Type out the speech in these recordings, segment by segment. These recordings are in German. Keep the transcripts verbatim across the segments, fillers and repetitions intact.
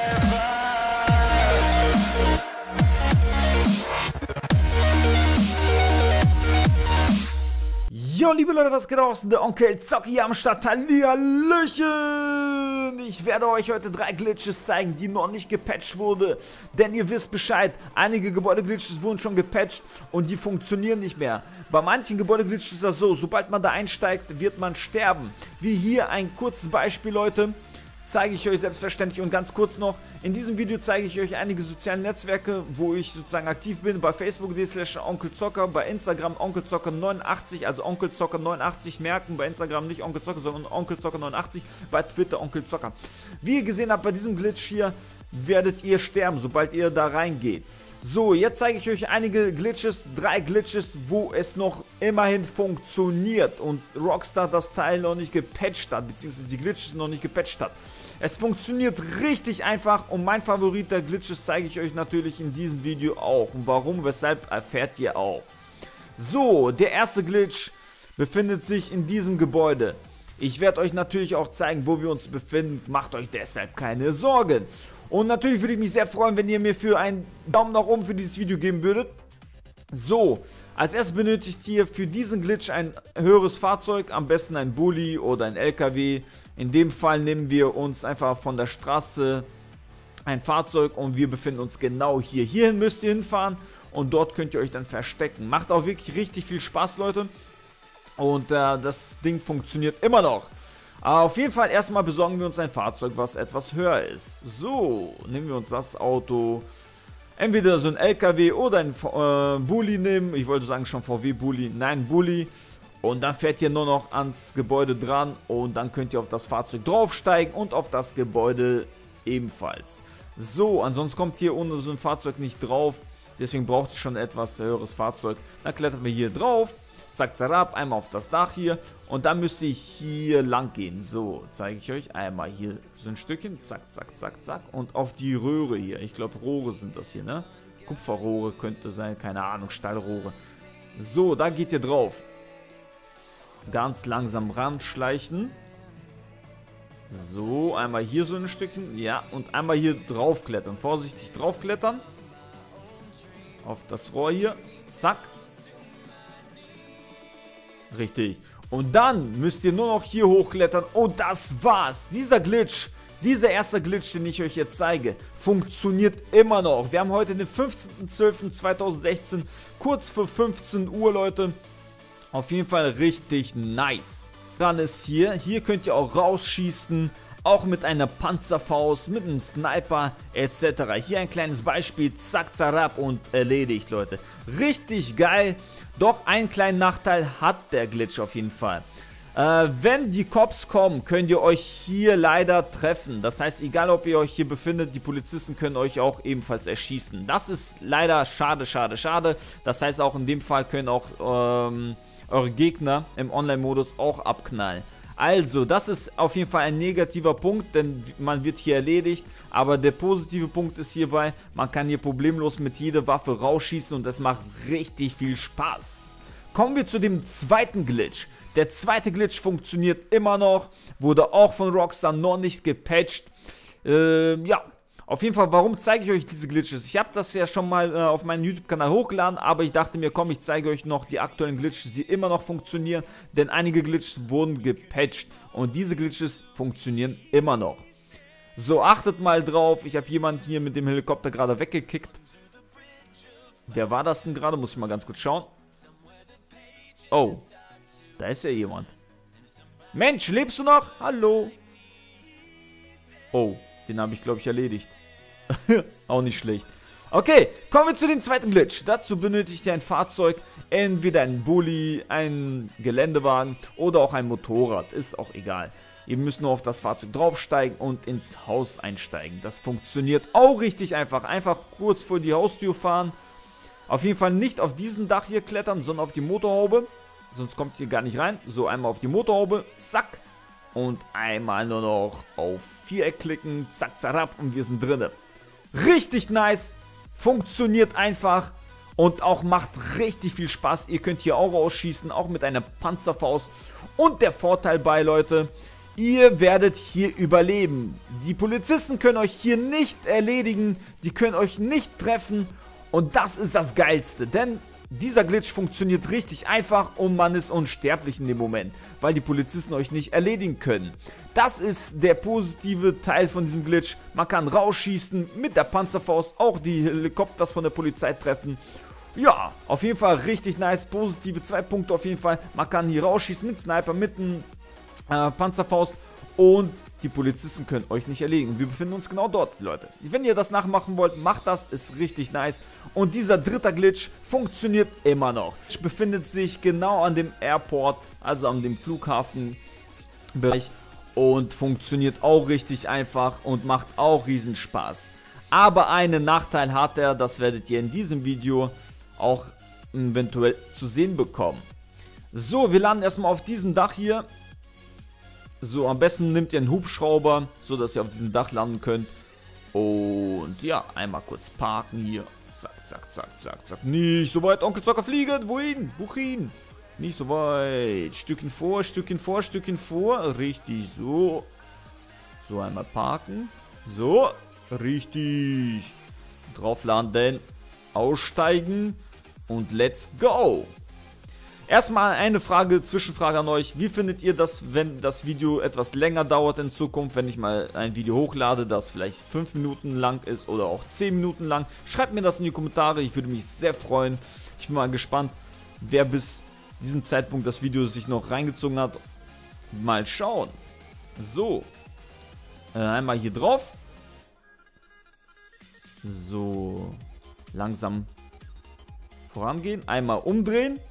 Jo, liebe Leute, was geht draußen? Der Onkel Zocki hier am Start. Hallöchen! Ich werde euch heute drei Glitches zeigen, die noch nicht gepatcht wurden. Denn ihr wisst Bescheid, einige Gebäude-Glitches wurden schon gepatcht und die funktionieren nicht mehr. Bei manchen Gebäude-Glitches ist das so, sobald man da einsteigt, wird man sterben. Wie hier ein kurzes Beispiel, Leute. Zeige ich euch selbstverständlich und ganz kurz noch, in diesem Video zeige ich euch einige soziale Netzwerke, wo ich sozusagen aktiv bin, bei Facebook punkt de slash onkelzocker, bei Instagram onkelzocker neunundachtzig, also onkelzocker neunundachtzig merken, bei Instagram nicht onkelzocker, sondern onkelzocker neunundachtzig, bei Twitter onkelzocker. Wie ihr gesehen habt, bei diesem Glitch hier werdet ihr sterben, sobald ihr da reingeht. So, jetzt zeige ich euch einige Glitches, drei Glitches, wo es noch immerhin funktioniert und Rockstar das Teil noch nicht gepatcht hat, beziehungsweise die Glitches noch nicht gepatcht hat. Es funktioniert richtig einfach und mein Favorit der Glitches zeige ich euch natürlich in diesem Video auch. Und warum, weshalb, erfährt ihr auch. So, der erste Glitch befindet sich in diesem Gebäude. Ich werde euch natürlich auch zeigen, wo wir uns befinden. Macht euch deshalb keine Sorgen. Und natürlich würde ich mich sehr freuen, wenn ihr mir für einen Daumen nach oben für dieses Video geben würdet. So, als erstes benötigt ihr für diesen Glitch ein höheres Fahrzeug, am besten ein Bulli oder ein L K W. In dem Fall nehmen wir uns einfach von der Straße ein Fahrzeug und wir befinden uns genau hier. Hierhin müsst ihr hinfahren und dort könnt ihr euch dann verstecken. Macht auch wirklich richtig viel Spaß, Leute. Und äh, das Ding funktioniert immer noch. Aber auf jeden Fall erstmal besorgen wir uns ein Fahrzeug, was etwas höher ist. So, nehmen wir uns das Auto. Entweder so ein L K W oder ein äh, Bulli nehmen. Ich wollte sagen schon V W Bulli. Nein, Bulli. Und dann fährt ihr nur noch ans Gebäude dran. Und dann könnt ihr auf das Fahrzeug draufsteigen und auf das Gebäude ebenfalls. So, ansonsten kommt hier ohne so ein Fahrzeug nicht drauf. Deswegen braucht ihr schon etwas höheres Fahrzeug. Dann klettern wir hier drauf. Zack, zack, einmal auf das Dach hier. Und dann müsst ihr hier lang gehen. So, zeige ich euch. Einmal hier so ein Stückchen. Zack, zack, zack, zack. Und auf die Röhre hier. Ich glaube, Rohre sind das hier, ne? Kupferrohre könnte sein. Keine Ahnung, Stahlrohre. So, da geht ihr drauf. Ganz langsam ranschleichen. So, einmal hier so ein Stückchen. Ja, und einmal hier draufklettern. Vorsichtig draufklettern. Auf das Rohr hier. Zack. Richtig. Und dann müsst ihr nur noch hier hochklettern. Und das war's. Dieser Glitch, dieser erste Glitch, den ich euch jetzt zeige, funktioniert immer noch. Wir haben heute den fünfzehnten zwölften zweitausendsechzehn. Kurz vor fünfzehn Uhr, Leute. Auf jeden Fall richtig nice. Dann ist hier, hier könnt ihr auch rausschießen, auch mit einer Panzerfaust, mit einem Sniper et cetera. Hier ein kleines Beispiel, zack, zarab und erledigt, Leute. Richtig geil, doch einen kleinen Nachteil hat der Glitch auf jeden Fall. Äh, wenn die Cops kommen, könnt ihr euch hier leider treffen. Das heißt, egal ob ihr euch hier befindet, die Polizisten können euch auch ebenfalls erschießen. Das ist leider schade, schade, schade. Das heißt, auch in dem Fall können auch ähm, eure Gegner im Online-Modus auch abknallen. Also, das ist auf jeden Fall ein negativer Punkt, denn man wird hier erledigt. Aber der positive Punkt ist hierbei, man kann hier problemlos mit jeder Waffe rausschießen und es macht richtig viel Spaß. Kommen wir zu dem zweiten Glitch. Der zweite Glitch funktioniert immer noch, wurde auch von Rockstar noch nicht gepatcht. Ähm, ja. Auf jeden Fall, warum zeige ich euch diese Glitches? Ich habe das ja schon mal äh, auf meinem YouTube-Kanal hochgeladen, aber ich dachte mir, komm, ich zeige euch noch die aktuellen Glitches, die immer noch funktionieren, denn einige Glitches wurden gepatcht und diese Glitches funktionieren immer noch. So, achtet mal drauf, ich habe jemanden hier mit dem Helikopter gerade weggekickt. Wer war das denn gerade? Muss ich mal ganz kurz schauen. Oh, da ist ja jemand. Mensch, lebst du noch? Hallo. Oh, den habe ich, glaube ich, erledigt. Auch nicht schlecht. Okay, kommen wir zu dem zweiten Glitch. Dazu benötigt ihr ein Fahrzeug, entweder ein Bulli, ein Geländewagen oder auch ein Motorrad. Ist auch egal. Ihr müsst nur auf das Fahrzeug draufsteigen und ins Haus einsteigen. Das funktioniert auch richtig einfach. Einfach kurz vor die Haustür fahren. Auf jeden Fall nicht auf diesen Dach hier klettern, sondern auf die Motorhaube. Sonst kommt ihr gar nicht rein. So, einmal auf die Motorhaube. Zack. Und einmal nur noch auf Viereck klicken. Zack, zack, und wir sind drinne. Richtig nice. Funktioniert einfach. Und auch macht richtig viel Spaß. Ihr könnt hier auch rausschießen. Auch mit einer Panzerfaust. Und der Vorteil bei, Leute, Ihr werdet hier überleben. Die Polizisten können euch hier nicht erledigen, die können euch nicht treffen und das ist das Geilste, denn dieser Glitch funktioniert richtig einfach und man ist unsterblich in dem Moment, weil die Polizisten euch nicht erledigen können. Das ist der positive Teil von diesem Glitch. Man kann rausschießen mit der Panzerfaust, auch die Helikopters von der Polizei treffen. Ja, auf jeden Fall richtig nice, positive zwei Punkte auf jeden Fall. Man kann hier rausschießen mit Sniper, mit einem äh, Panzerfaust und die Polizisten können euch nicht erledigen. Wir befinden uns genau dort, Leute. Wenn ihr das nachmachen wollt, macht das, ist richtig nice. Und dieser dritte Glitch funktioniert immer noch. Es befindet sich genau an dem Airport, also an dem Flughafenbereich und funktioniert auch richtig einfach und macht auch riesen Spaß. Aber einen Nachteil hat er, das werdet ihr in diesem Video auch eventuell zu sehen bekommen. So, wir landen erstmal auf diesem Dach hier. So, am besten nehmt ihr einen Hubschrauber, so dass ihr auf diesem Dach landen könnt. Und ja, einmal kurz parken hier. Zack, zack, zack, zack, zack. Nicht so weit, Onkel Zocker fliegen. Wohin? Wohin? Nicht so weit. Stückchen vor, Stückchen vor, Stückchen vor. Richtig, so. So, einmal parken. So, richtig. Drauf landen. Aussteigen. Und let's go. Erstmal eine Frage, Zwischenfrage an euch. Wie findet ihr das, wenn das Video etwas länger dauert in Zukunft, wenn ich mal ein Video hochlade, das vielleicht fünf Minuten lang ist oder auch zehn Minuten lang? Schreibt mir das in die Kommentare, ich würde mich sehr freuen. Ich bin mal gespannt, wer bis diesem Zeitpunkt das Video sich noch reingezogen hat. Mal schauen. So. Äh, einmal hier drauf. So. Langsam vorangehen. Einmal umdrehen.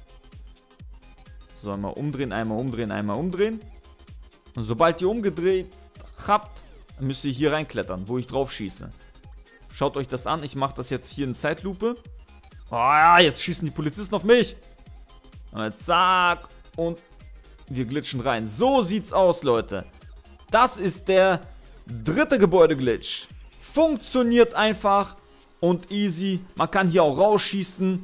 So, einmal umdrehen, einmal umdrehen, einmal umdrehen. Und sobald ihr umgedreht habt, müsst ihr hier reinklettern, wo ich drauf schieße. Schaut euch das an, ich mache das jetzt hier in Zeitlupe. Oh ja, jetzt schießen die Polizisten auf mich. Und zack, und wir glitschen rein. So sieht's aus, Leute. Das ist der dritte Gebäude-Glitch. Funktioniert einfach und easy. Man kann hier auch rausschießen.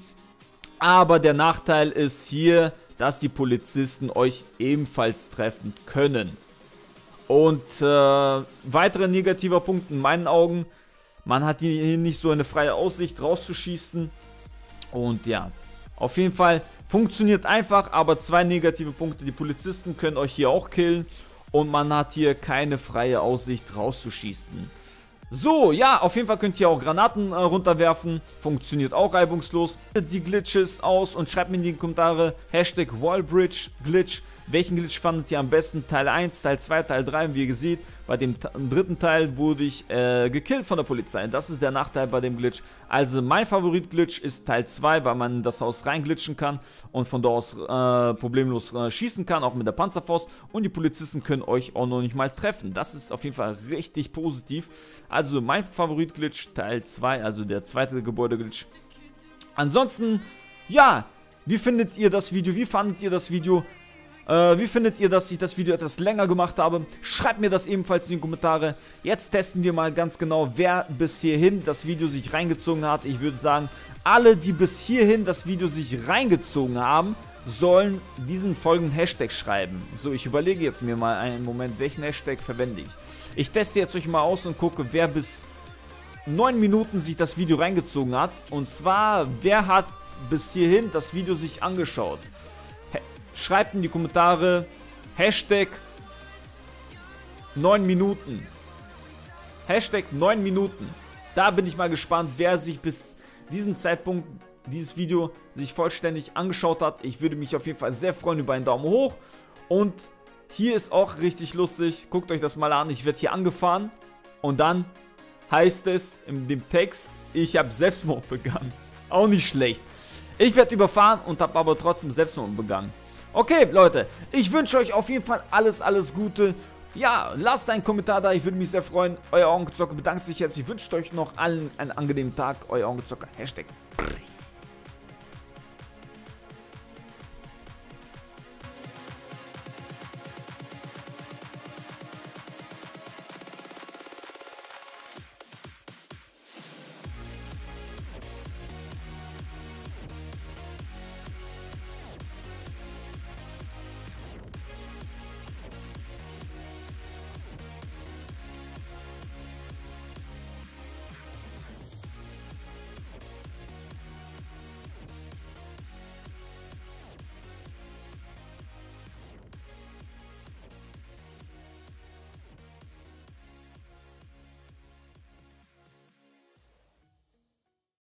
Aber der Nachteil ist hier, dass die Polizisten euch ebenfalls treffen können. Und äh, weiterer negativer Punkt in meinen Augen, man hat hier nicht so eine freie Aussicht rauszuschießen. Und ja, auf jeden Fall funktioniert einfach, aber zwei negative Punkte. Die Polizisten können euch hier auch killen und man hat hier keine freie Aussicht rauszuschießen. So, ja, auf jeden Fall könnt ihr auch Granaten äh, runterwerfen. Funktioniert auch reibungslos. Die Glitches aus und schreibt mir in die Kommentare Hashtag Wallbridge Glitch. Welchen Glitch fandet ihr am besten? Teil eins, Teil zwei, Teil drei. Und wie ihr seht, bei dem dritten Teil wurde ich äh, gekillt von der Polizei. Das ist der Nachteil bei dem Glitch. Also mein Favorit-Glitch ist Teil zwei, weil man in das Haus reinglitschen kann und von dort aus äh, problemlos äh, schießen kann, auch mit der Panzerfaust. Und die Polizisten können euch auch noch nicht mal treffen. Das ist auf jeden Fall richtig positiv. Also mein Favorit-Glitch Teil zwei, also der zweite Gebäude-Glitch. Ansonsten, ja, wie findet ihr das Video? Wie fandet ihr das Video? Äh, wie findet ihr, dass ich das Video etwas länger gemacht habe? Schreibt mir das ebenfalls in die Kommentare. Jetzt testen wir mal ganz genau, wer bis hierhin das Video sich reingezogen hat. Ich würde sagen, alle, die bis hierhin das Video sich reingezogen haben, sollen diesen folgenden Hashtag schreiben. So, ich überlege jetzt mir mal einen Moment, welchen Hashtag verwende ich. Ich teste jetzt euch mal aus und gucke, wer bis neun Minuten sich das Video reingezogen hat. Und zwar, wer hat bis hierhin das Video sich angeschaut? Schreibt in die Kommentare Hashtag neun Minuten. Hashtag neun Minuten. Da bin ich mal gespannt, wer sich bis diesem Zeitpunkt dieses Video sich vollständig angeschaut hat. Ich würde mich auf jeden Fall sehr freuen über einen Daumen hoch. Und hier ist auch richtig lustig. Guckt euch das mal an. Ich werde hier angefahren. Und dann heißt es in dem Text, ich habe Selbstmord begangen. Auch nicht schlecht. Ich werde überfahren und habe aber trotzdem Selbstmord begangen. Okay, Leute, ich wünsche euch auf jeden Fall alles, alles Gute. Ja, lasst einen Kommentar da, ich würde mich sehr freuen. Euer Onkel Zocker bedankt sich jetzt. Ich wünsche euch noch allen einen angenehmen Tag. Euer Onkel Zocker, Hashtag.